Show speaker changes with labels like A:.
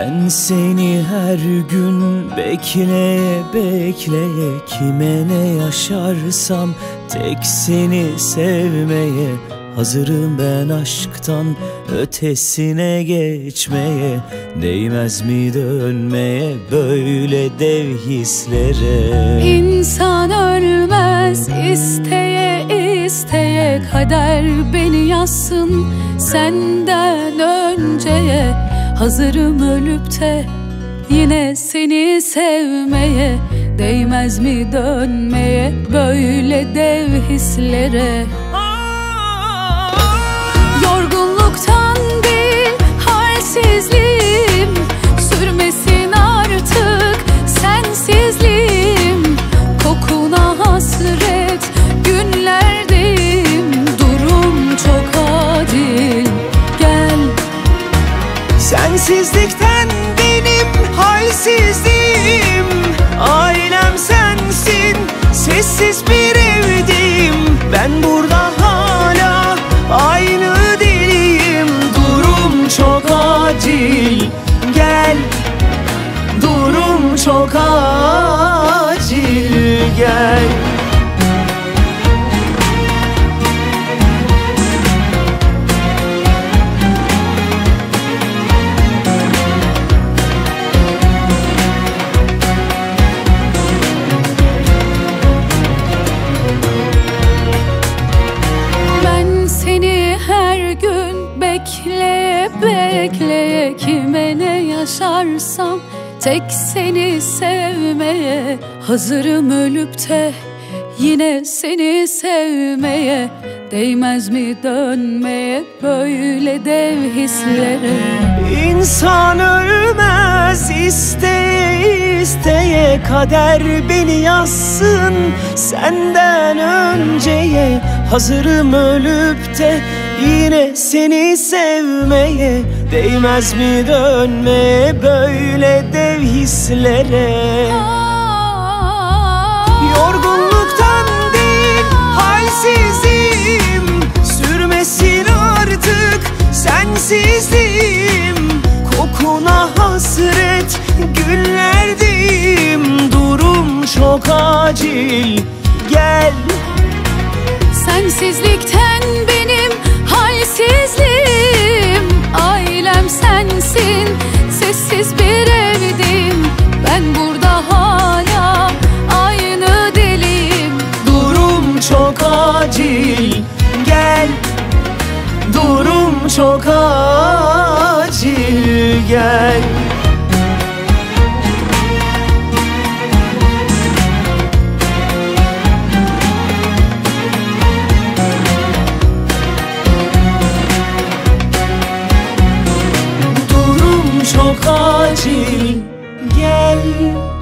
A: Ben seni her gün bekleye bekleye, kime ne yaşarsam tek seni sevmeye hazırım ben aşktan ötesine geçmeye. Değmez mi dönmeye böyle dev hislere?
B: İnsan ölmez isteye isteye, kader beni yazsın senden önceye. Hazırım ölüp de yine seni sevmeye. Değmez mi dönmeye böyle dev hislere? Yorgunluktan değil halsizliğim, sürmesin artık sensizliğim. Kokuna hasret günlerdeyim, durum çok acil gel.
A: Sensizlikten benim halsizliğim, ailem sensin, sessiz bir evdeyim. Ben burada hala aynı deliyim. Durum çok acil gel, durum çok acil gel.
B: Bekleye bekleye, kime ne yaşarsam tek seni sevmeye. Hazırım ölüp de yine seni sevmeye. Değmez mi dönmeye böyle dev hislere?
A: İnsan ölmez isteye isteye, kader beni yazsın senden önceye. Hazırım ölüp de yine seni sevmeye. Değmez mi dönmeye böyle dev hislere? Yorgunluktan değil halsizim, sürmesin artık sensizliğim. Kokuna hasret günlerdeyim. Durum çok acil gel.
B: Sensizlikten benim halsizliğim, ailem sensin, sessiz bir evdeyim. Ben burada hala aynı deliyim.
A: Durum çok acil gel, durum çok acil gel. Çok acil gel.